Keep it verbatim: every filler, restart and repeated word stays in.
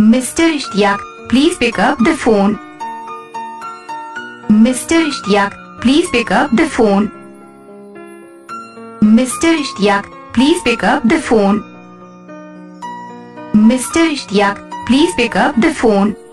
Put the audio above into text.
Mister Ishtiaq, please pick up the phone. Mister Ishtiaq, please pick up the phone. Mister Ishtiaq, please pick up the phone. Mister Ishtiaq, please pick up the phone.